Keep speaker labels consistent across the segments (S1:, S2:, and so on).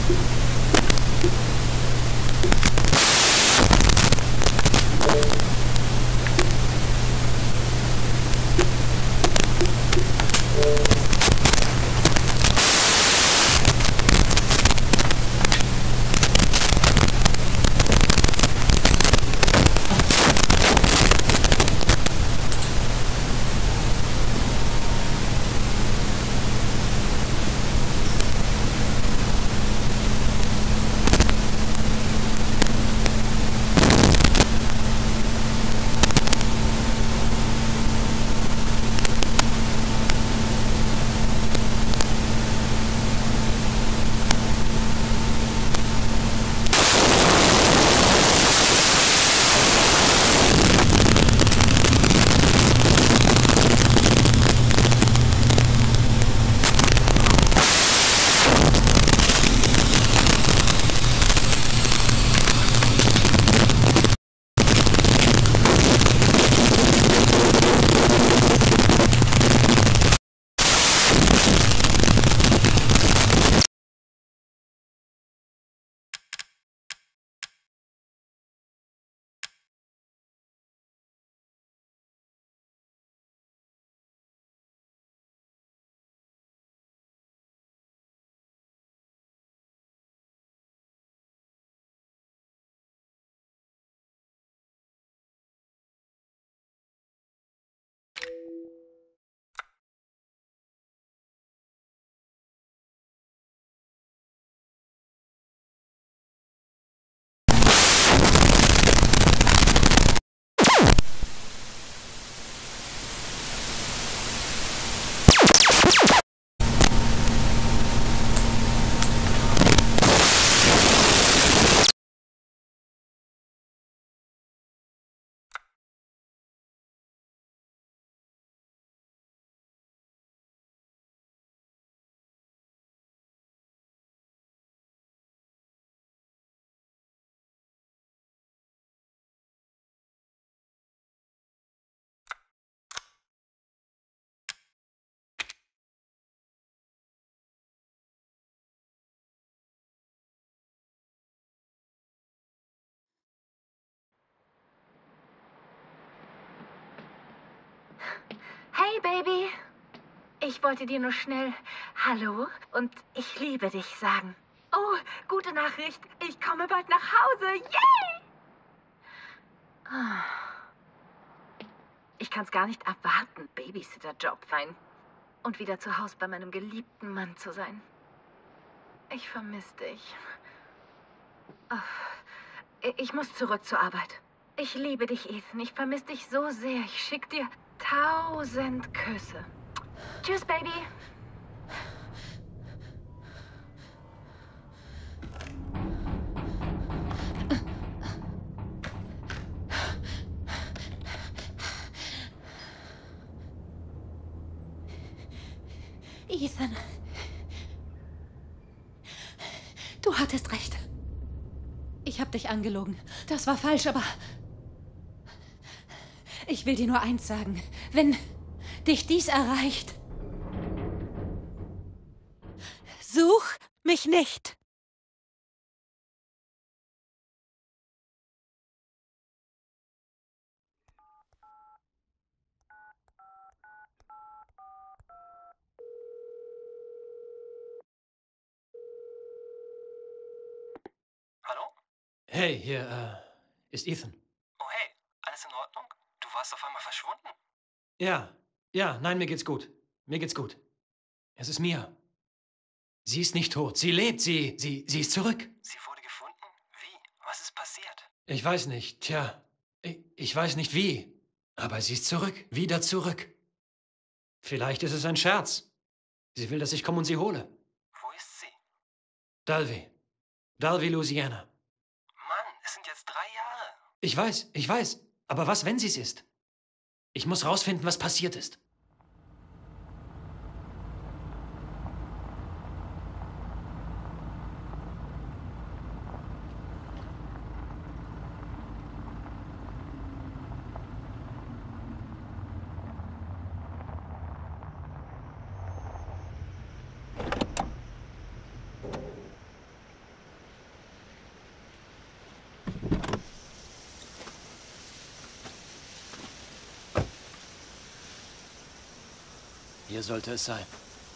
S1: Hey, Baby. Ich wollte dir nur schnell Hallo und ich liebe dich sagen. Oh, gute Nachricht. Ich komme bald nach Hause. Yay! Ich kann's gar nicht erwarten, Babysitter-Job sein und wieder zu Hause bei meinem geliebten Mann zu sein. Ich vermisse dich. Ich muss zurück zur Arbeit. Ich liebe dich, Ethan. Ich vermisse dich so sehr. Ich schick dir 1000 Küsse. Tschüss, Baby.
S2: Ethan. Du hattest recht. Ich habe dich angelogen. Das war falsch, aber ich will dir nur eins sagen. Wenn dich dies erreicht, such mich nicht.
S3: Hallo?
S4: Hey, hier ist Ethan.
S3: Oh hey, alles in Ordnung? Du warst auf einmal verschwunden.
S4: Ja, nein, mir geht's gut. Mir geht's gut. Es ist Mia. Sie ist nicht tot. Sie lebt. Sie ist zurück.
S3: Sie wurde gefunden? Wie? Was ist passiert?
S4: Ich weiß nicht. Tja, ich weiß nicht wie. Aber sie ist zurück. Wieder zurück. Vielleicht ist es ein Scherz. Sie will, dass ich komme und sie hole.
S3: Wo ist sie?
S4: Dalvey. Dalvey, Louisiana.
S3: Mann, es sind jetzt 3 Jahre.
S4: Ich weiß. Aber was, wenn sie es ist? Ich muss rausfinden, was passiert ist.
S5: Hier sollte es sein.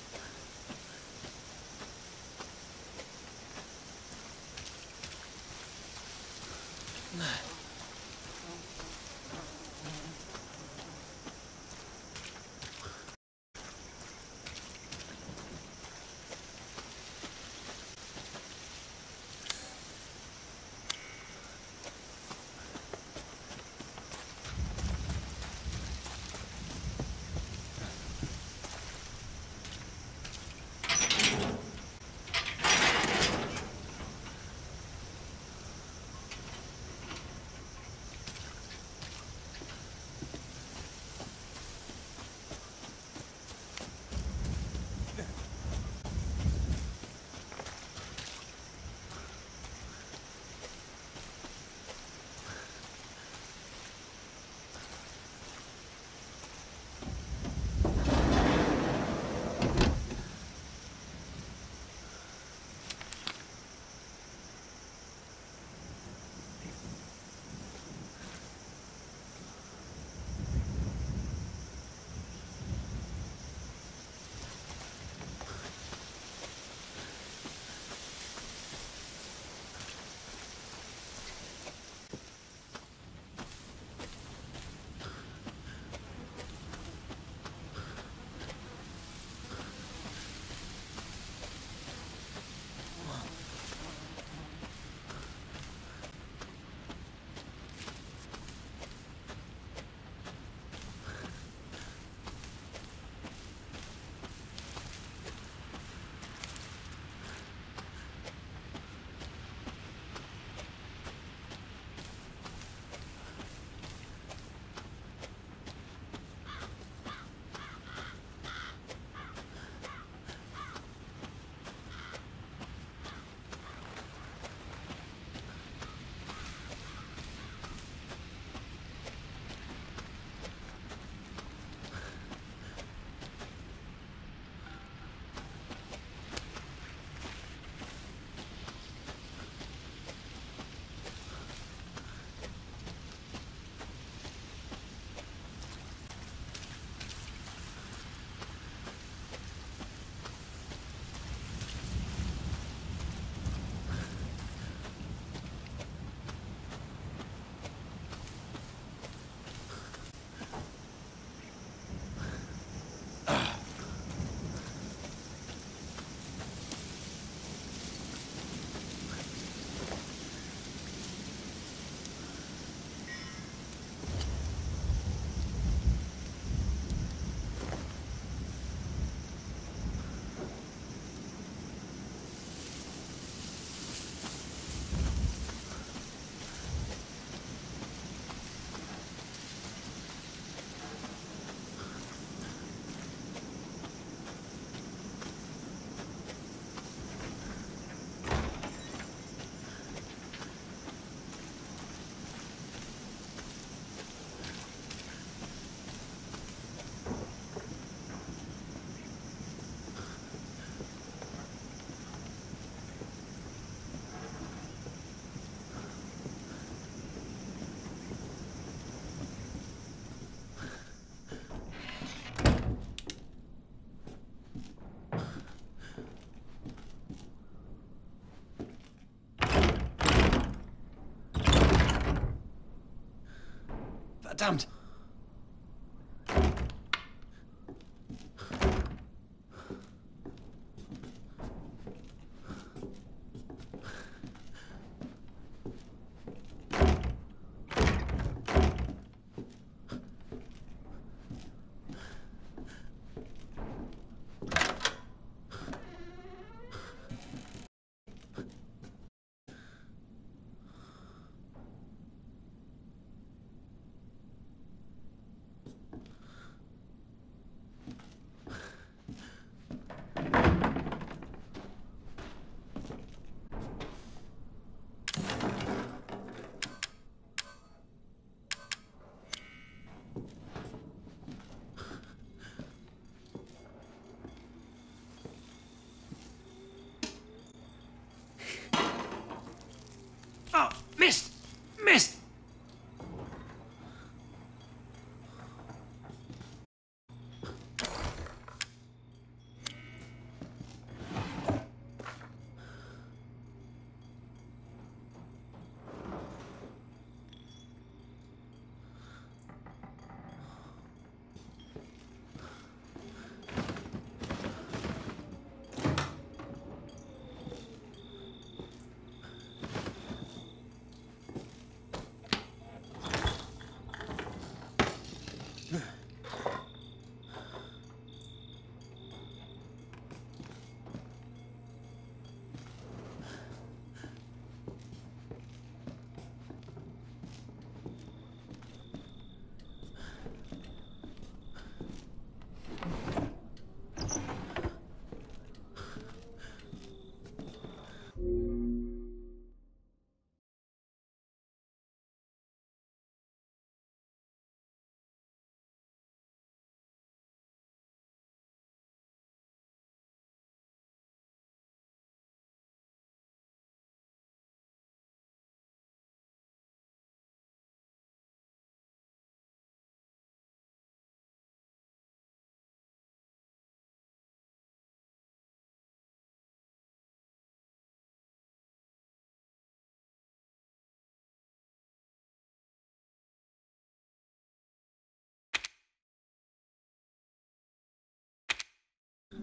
S5: Verdammt!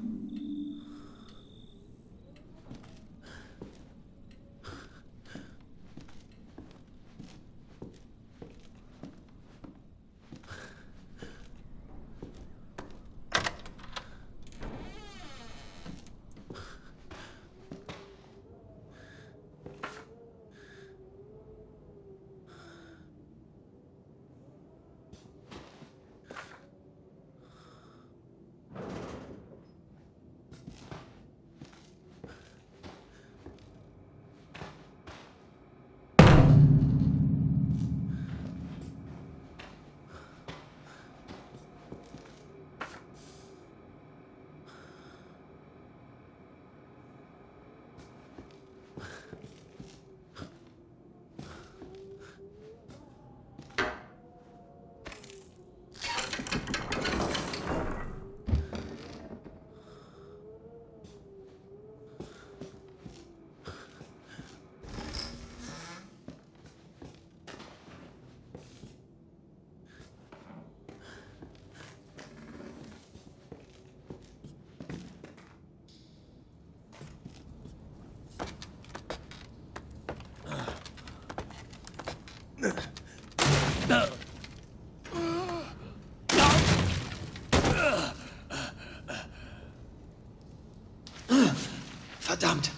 S4: Verdammt!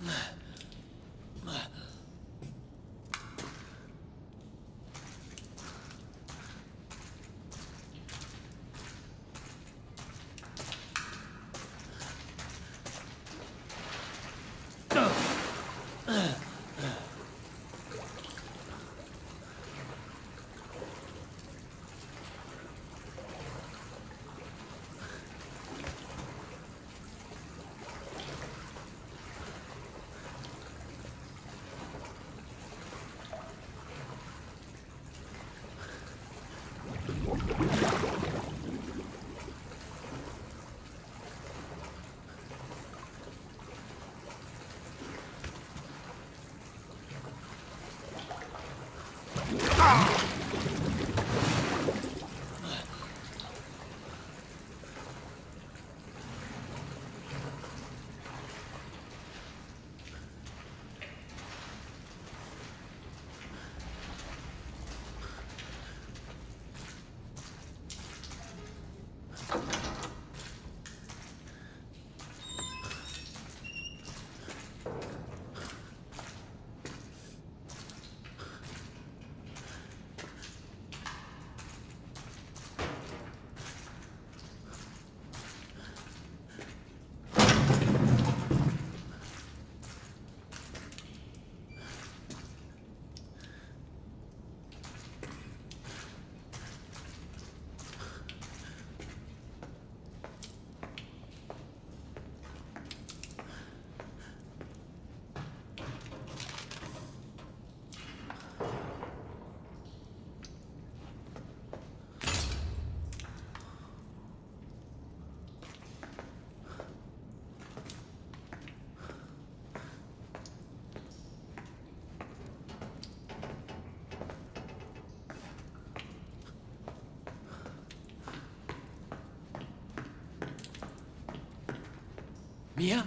S4: Mia?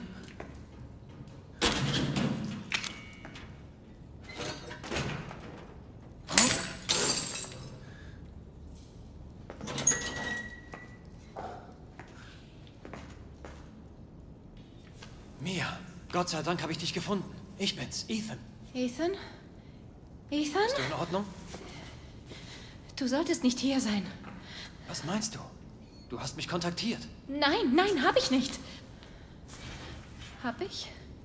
S4: Mia, Gott sei Dank habe ich dich gefunden. Ich bin's, Ethan.
S2: Ethan? Ethan?
S4: Bist du in Ordnung?
S2: Du solltest nicht hier sein.
S4: Was meinst du? Du hast mich kontaktiert.
S2: Nein, nein, hab ich nicht. Hab ich?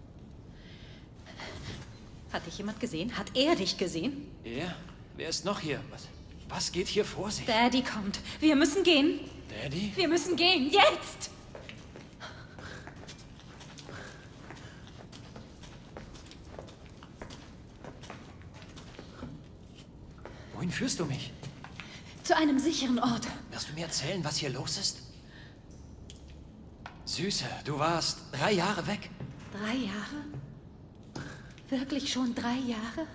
S2: Hat dich jemand gesehen? Hat er dich gesehen?
S4: Er? Wer ist noch hier? Was geht hier vor sich?
S2: Daddy kommt. Wir müssen gehen.
S4: Daddy?
S2: Wir müssen gehen. Jetzt!
S4: Wohin führst du mich?
S2: Zu einem sicheren Ort.
S4: Wirst du mir erzählen, was hier los ist? Süße, du warst 3 Jahre weg.
S2: 3 Jahre? Wirklich schon 3 Jahre?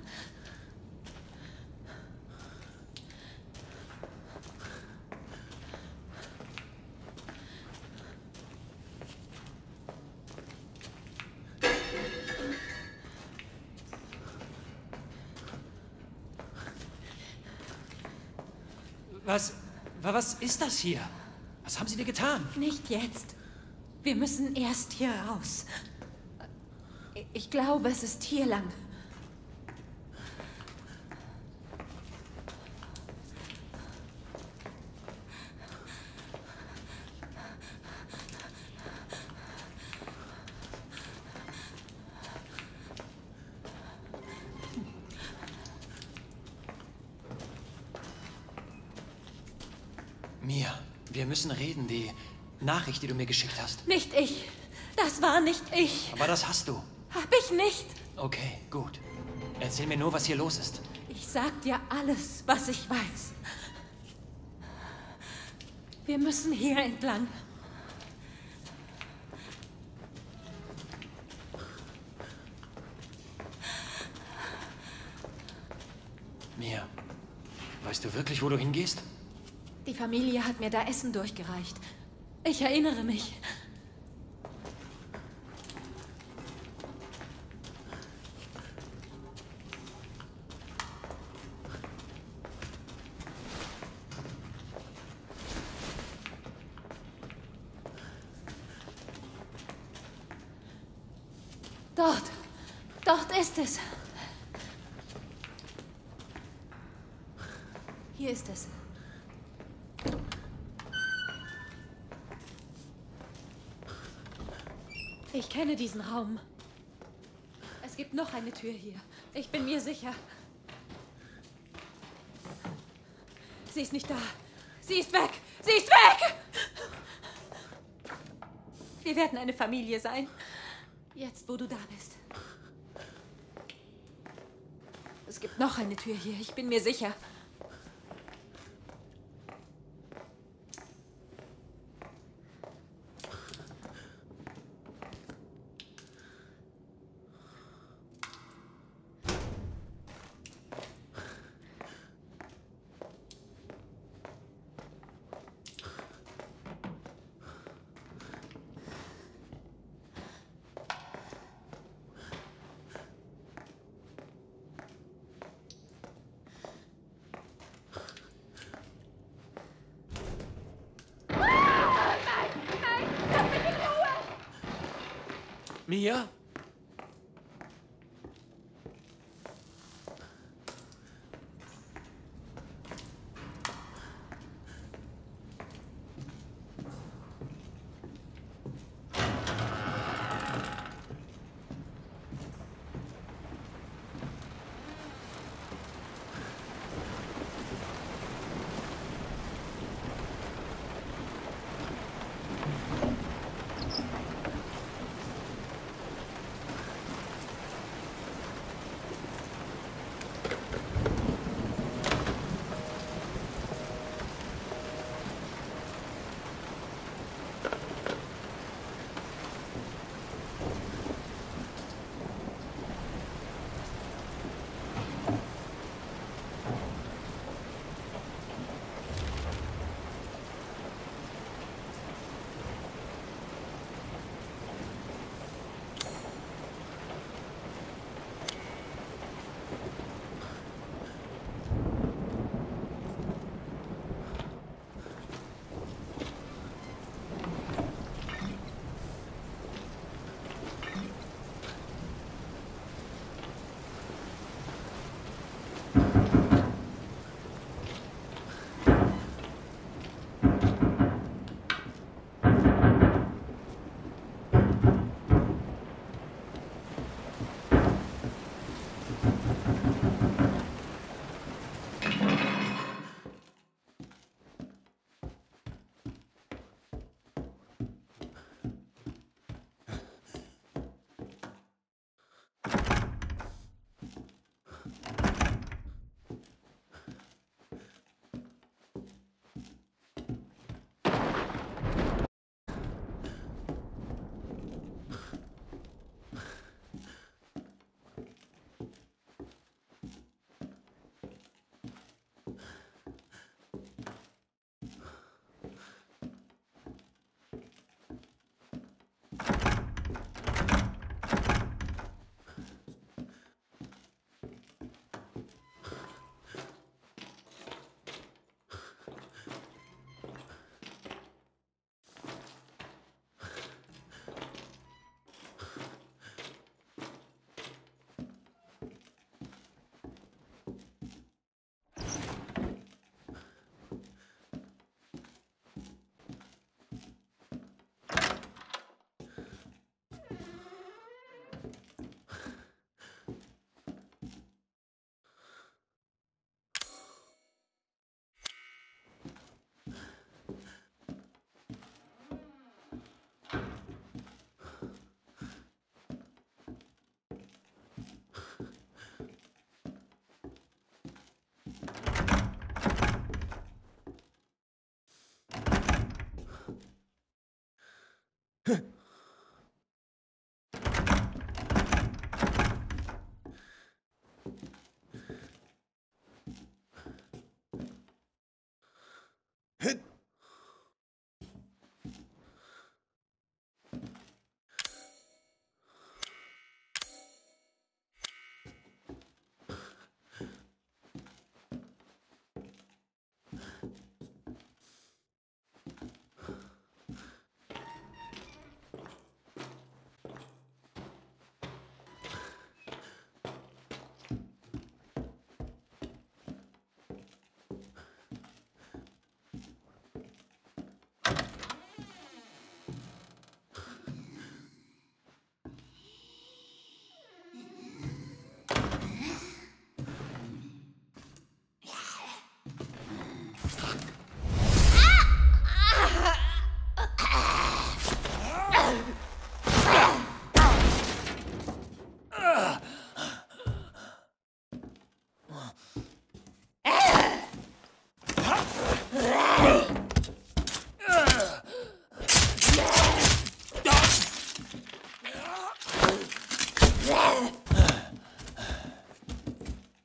S4: Was ist das hier? Was haben Sie dir getan?
S2: Nicht jetzt. Wir müssen erst hier raus. Ich glaube, es ist hier lang.
S4: Mia, wir müssen reden. Die Nachricht, die du mir geschickt hast.
S2: Nicht ich. Das war nicht ich.
S4: Aber das hast du.
S2: Hab ich nicht.
S4: Okay, gut. Erzähl mir nur, was hier los ist.
S2: Ich sag dir alles, was ich weiß. Wir müssen hier entlang.
S4: Mia, weißt du wirklich, wo du hingehst?
S2: Die Familie hat mir da Essen durchgereicht. Ich erinnere mich. Dort. Dort ist es. Hier ist es. Ich kenne diesen Raum. Es gibt noch eine Tür hier. Ich bin mir sicher. Sie ist nicht da. Sie ist weg. Sie ist weg! Wir werden eine Familie sein. Jetzt, wo du da bist. Es gibt noch eine Tür hier. Ich bin mir sicher.
S4: Mia?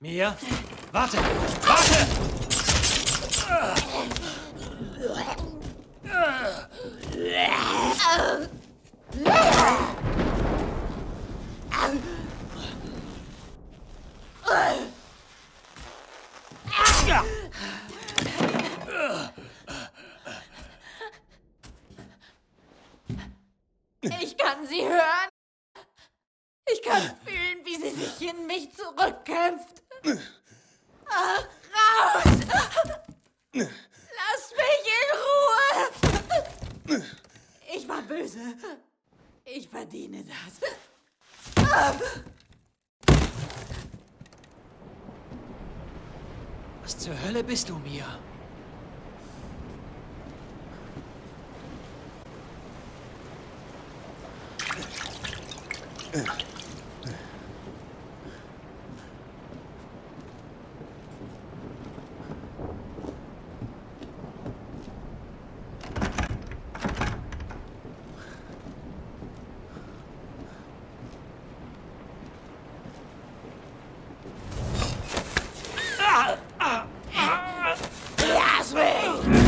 S4: Mia, warte! Warte!
S2: Ich kann sie hören. Ich kann fühlen, wie sie sich in mich zurückkämpft. Ach, raus! Lass mich in Ruhe! Ich war böse. Ich verdiene das.
S4: Was zur Hölle bist du, Mia?
S2: Lass mich!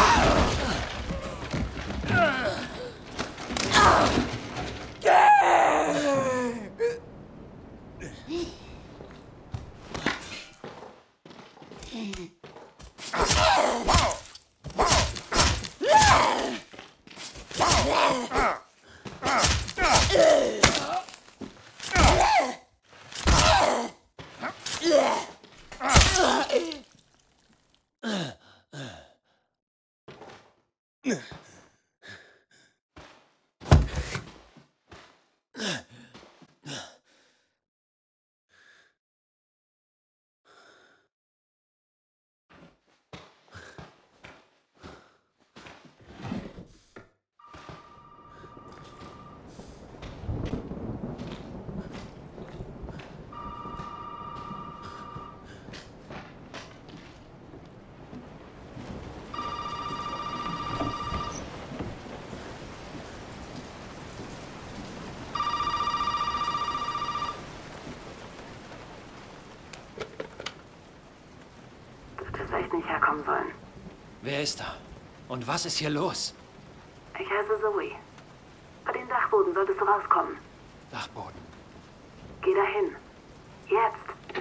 S5: Echt nicht herkommen sollen.
S4: Wer ist da? Und was ist hier los?
S5: Ich heiße Zoe. Bei den Dachboden solltest du rauskommen.
S4: Dachboden.
S5: Geh dahin. Jetzt.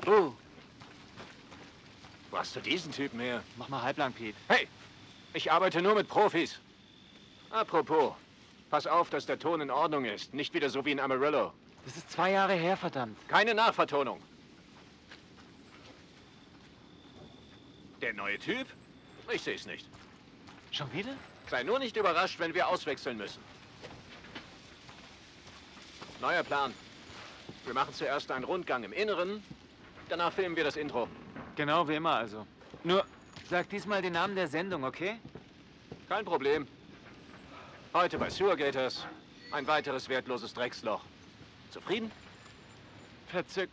S6: Wo hast du diesen Typen her?
S7: Mach mal halblang, Pete.
S6: Hey, ich arbeite nur mit Profis. Apropos, pass auf, dass der Ton in Ordnung ist. Nicht wieder so wie in Amarillo.
S7: Das ist 2 Jahre her, verdammt.
S6: Keine Nachvertonung. Der neue Typ? Ich sehe es nicht.
S7: Schon wieder?
S6: Sei nur nicht überrascht, wenn wir auswechseln müssen. Neuer Plan. Wir machen zuerst einen Rundgang im Inneren, danach filmen wir das Intro.
S7: Genau wie immer also. Nur, sag diesmal den Namen der Sendung, okay?
S6: Kein Problem. Heute bei Sewer Gators ein weiteres wertloses Drecksloch. Zufrieden?
S7: Verzückt.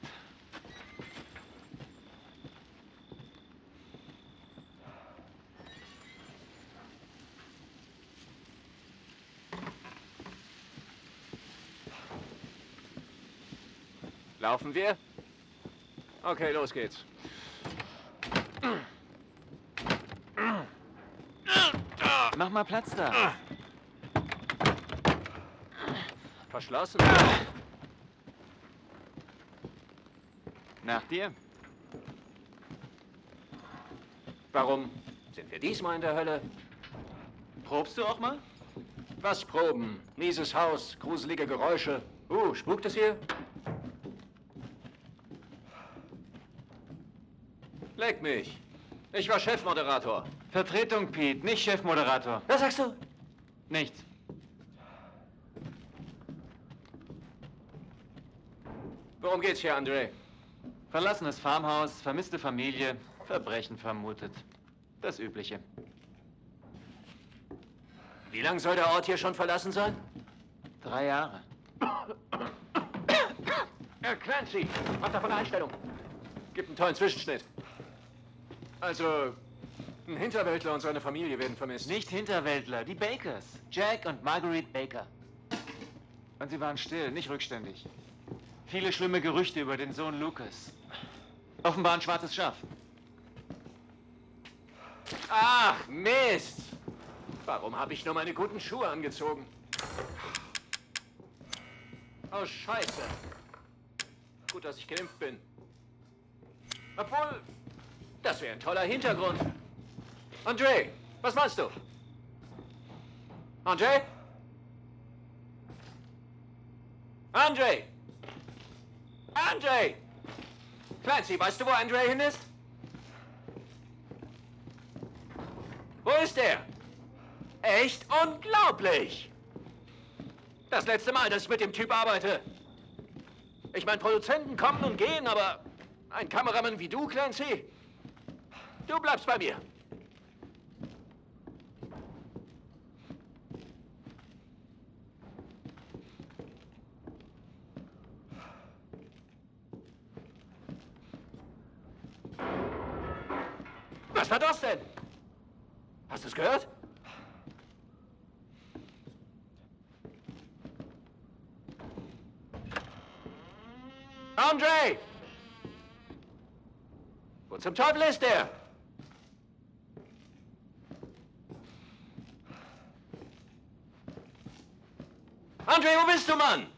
S6: Laufen wir? Okay, los geht's.
S7: Mach mal Platz da.
S6: Verschlossen.
S7: Nach dir.
S6: Warum sind wir diesmal in der Hölle?
S7: Probst du auch mal?
S6: Was proben? Mieses Haus, gruselige Geräusche. Spukt es hier? Leck mich. Ich war Chefmoderator.
S7: Vertretung, Pete, nicht Chefmoderator.
S6: Was sagst du?
S7: Nichts.
S6: Worum geht's hier, André?
S7: Verlassenes Farmhaus, vermisste Familie, Verbrechen vermutet. Das Übliche.
S6: Wie lange soll der Ort hier schon verlassen sein?
S7: 3 Jahre.
S6: Clancy, mach davon eine Einstellung. Gibt einen tollen Zwischenschnitt. Also, ein Hinterwäldler und seine Familie werden vermisst.
S7: Nicht Hinterwäldler, die Bakers. Jack und Marguerite Baker. Und sie waren still, nicht rückständig. Viele schlimme Gerüchte über den Sohn Lucas. Offenbar ein schwarzes Schaf.
S6: Ach, Mist! Warum habe ich nur meine guten Schuhe angezogen? Oh, Scheiße. Gut, dass ich geimpft bin. Obwohl, das wäre ein toller Hintergrund. André, was meinst du? André? André! André! Clancy, weißt du, wo André hin ist? Wo ist er? Echt unglaublich! Das letzte Mal, dass ich mit dem Typ arbeite. Ich meine, Produzenten kommen und gehen, aber ein Kameramann wie du, Clancy, du bleibst bei mir. Was war das denn? Hast du es gehört? André! Wo zum Teufel ist der? André, wo bist du, Mann?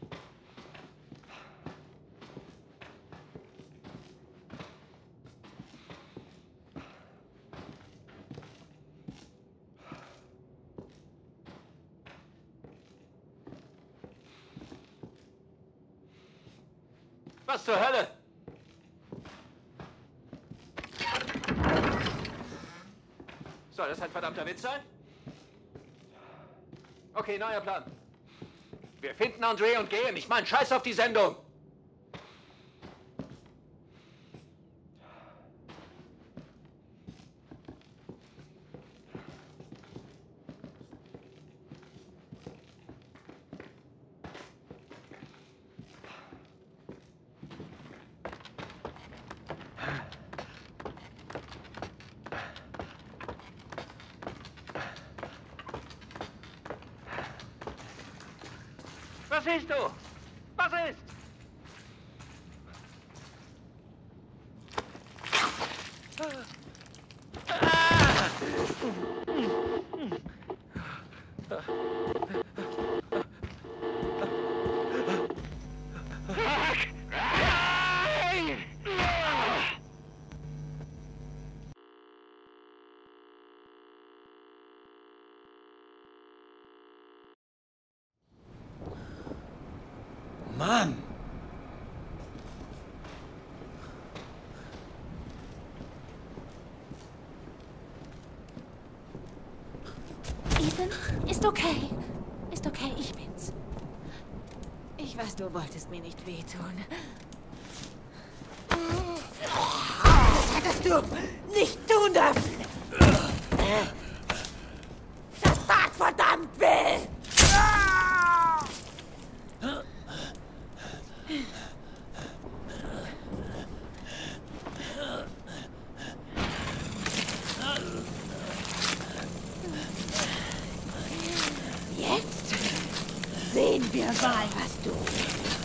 S6: Was zur Hölle? Soll das ein verdammter Witz sein? Okay, neuer Plan. Wir finden André und gehen. Ich meine, scheiß auf die Sendung. Was siehst du? Was ist?
S4: Mann!
S2: Ethan, ist okay. Ist okay, ich bin's. Ich weiß, du wolltest mir nicht wehtun. Das hättest du nicht tun dürfen. Das tat verdammt weh. Jetzt sehen wir mal, was du willst.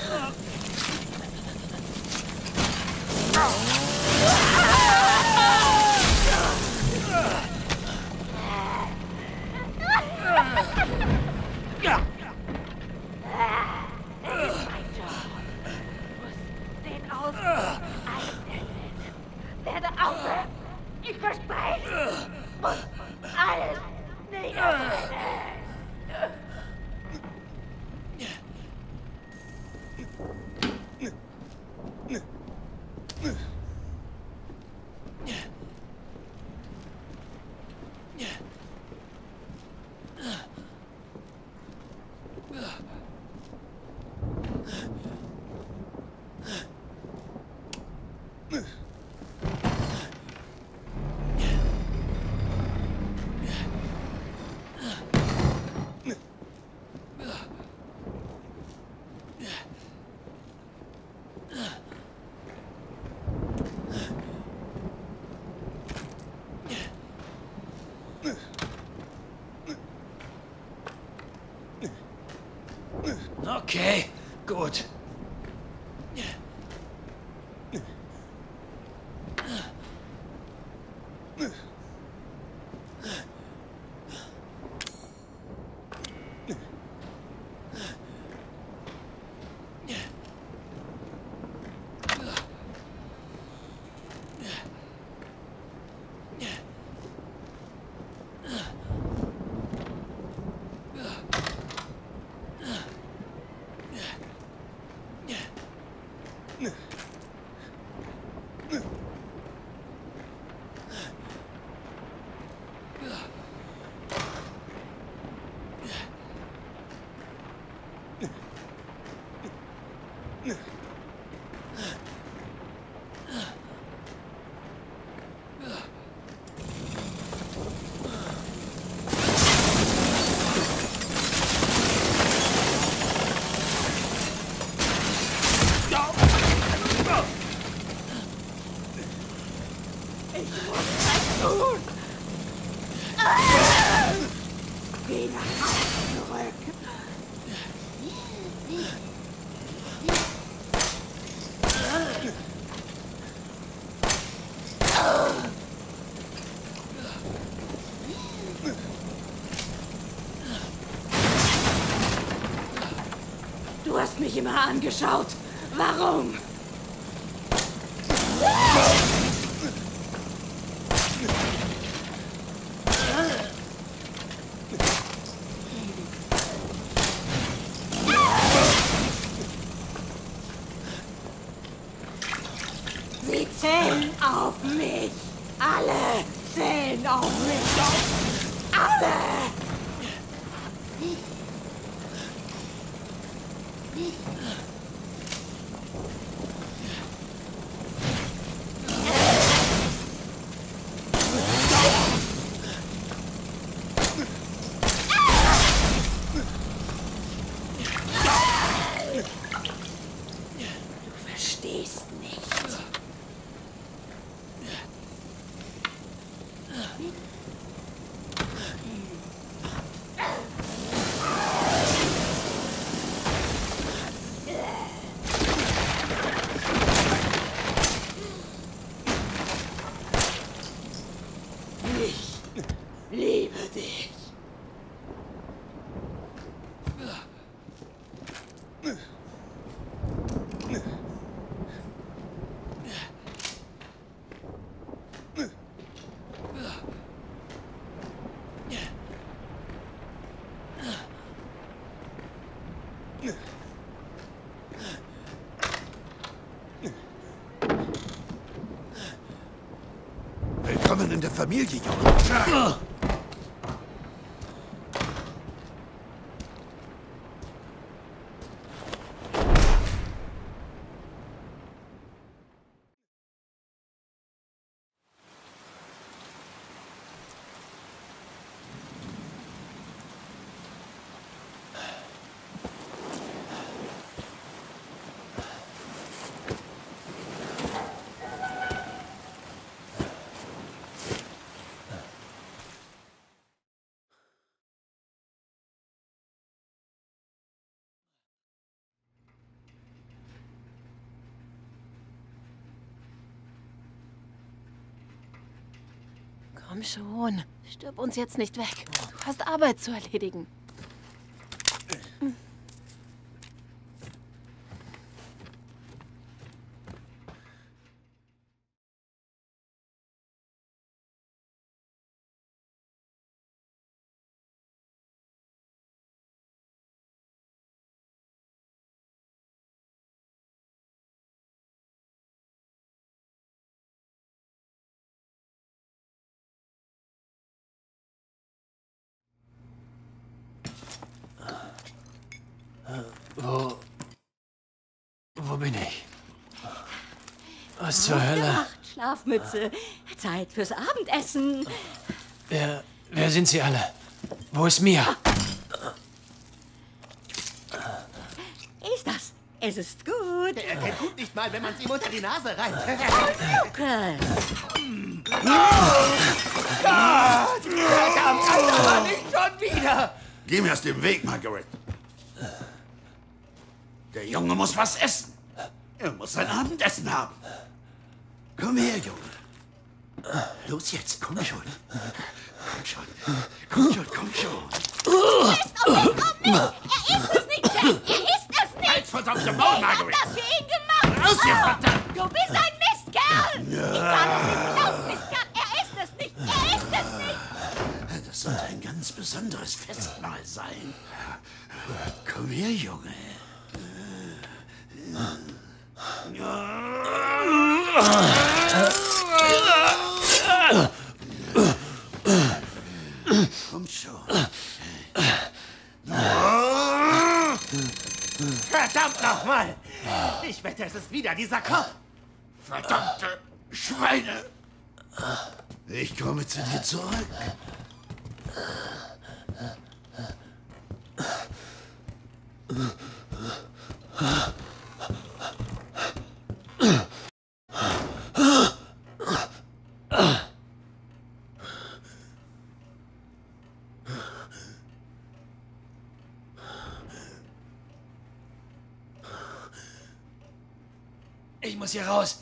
S2: Den Ausdruck einnehmen. Werde aufhören. Ich verspreche. Muss alles niederbrennen.
S4: Okay, gut. Geh nach Hause zurück. Du hast mich immer angeschaut. Warum? Sie zählen auf mich. Alle zählen auf mich. Alle! Du verstehst nicht. Ich liebe dich.
S8: Familie, Junge.
S2: Komm schon, stirb uns jetzt nicht weg. Du hast Arbeit zu erledigen.
S4: Wo bin ich? Was zur Hölle?
S9: Gemacht, Schlafmütze. Zeit fürs Abendessen.
S4: Wer sind Sie alle? Wo ist Mia?
S9: Ist das? Es ist gut.
S8: Er kennt gut nicht mal, wenn man es ihm unter die Nase reibt.
S9: Lukas.
S8: Verdammt, Alter, nicht schon wieder! Geh mir aus dem Weg, Margaret. Der Junge muss was essen. Er muss sein Abendessen haben. Komm her, Junge. Los jetzt, komm schon. Komm schon. Komm schon, komm schon.
S2: Er ist es nicht, Jack! Er ist es nicht!
S8: Halt verdammte Maul, Margaret!
S2: Das für ihn gemacht!
S8: Raus hier, verdammt!
S2: Du bist ein Mistkerl! Ich kann es nicht glauben, Mistkerl! Er ist es nicht! Er ist es nicht!
S8: Das sollte ein ganz besonderes Festmahl sein. Komm her, Junge. Komm schon.
S10: Verdammt nochmal! Ich wette, es ist wieder dieser Kopf!
S8: Verdammte Schweine! Ich komme zu dir zurück.
S4: Ich muss hier raus.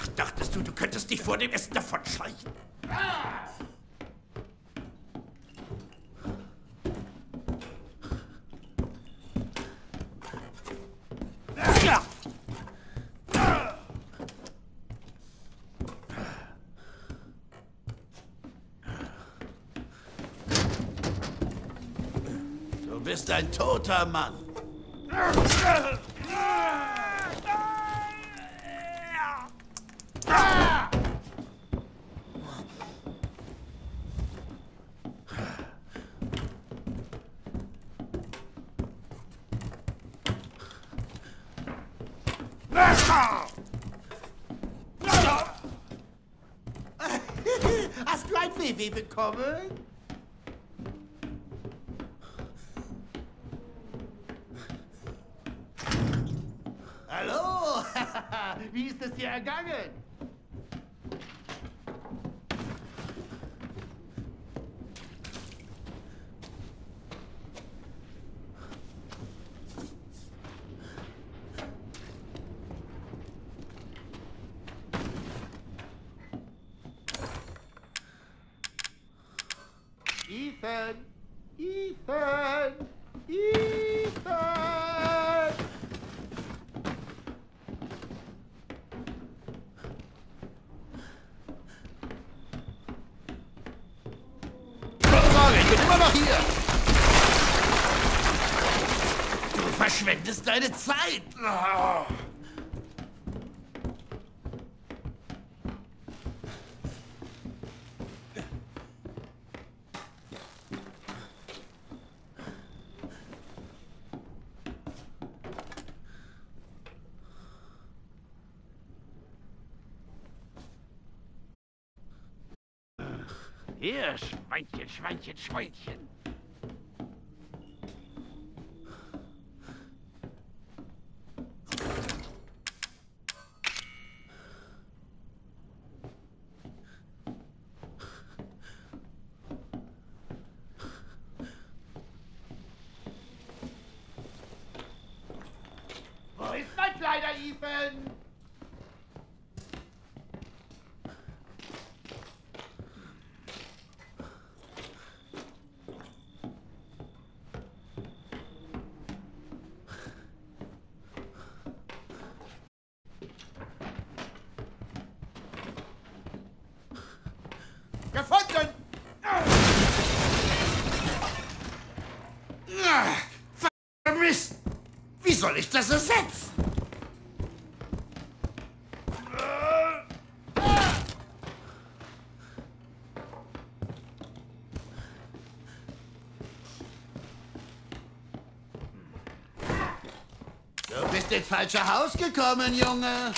S8: dachtest du, du könntest dich vor dem Essen davonschleichen? Du bist ein toter Mann. Hast du ein Baby bekommen? Hallo? Wie ist es dir ergangen? Ethan! Ethan! Ethan! Ich bin immer noch hier! Du verschwendest deine Zeit! Oh. Hier, Schweinchen, Schweinchen, Schweinchen. Wo ist mein kleiner Ethan? Gefunden! Mist! Wie soll ich das ersetzen? Du bist ins falsche Haus gekommen, Junge.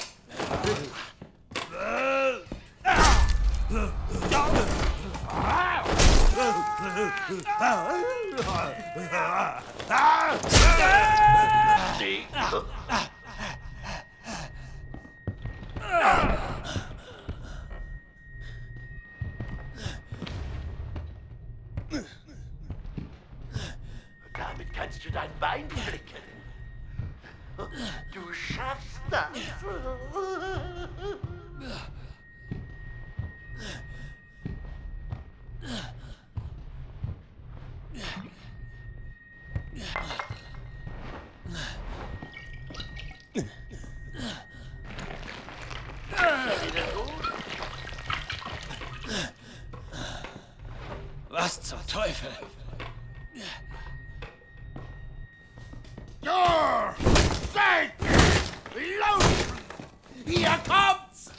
S8: Damit kannst du dein Bein flicken. Du schaffst das.
S4: Was zum Teufel?
S8: Ja! Seid laufen! Hier kommt's!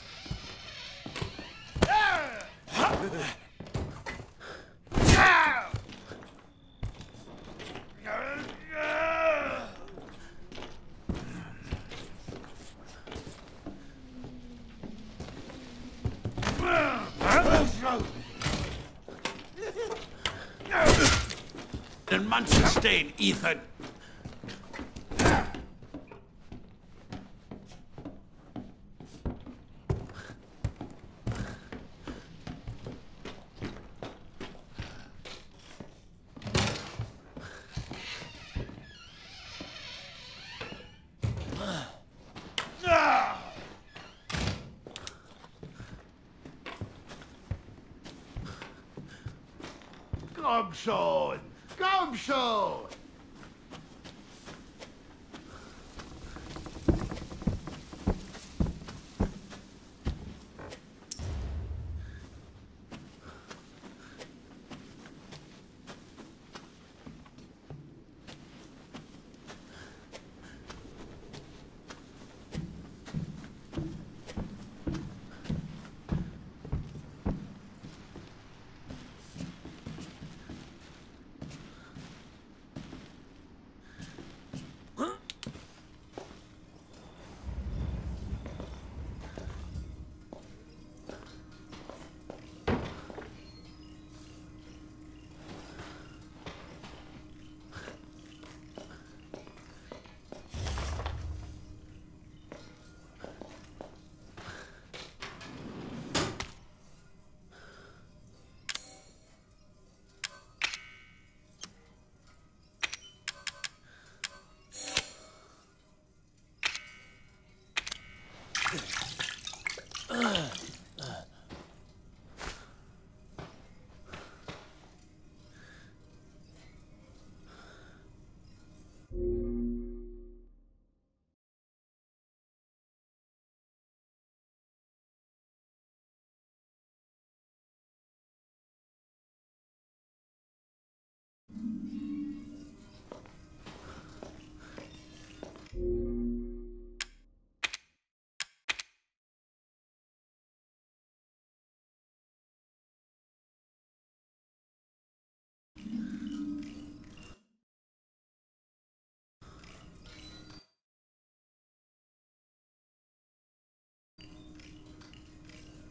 S8: Den Mann zu stehen, Ethan! Komm schon! Komm schon!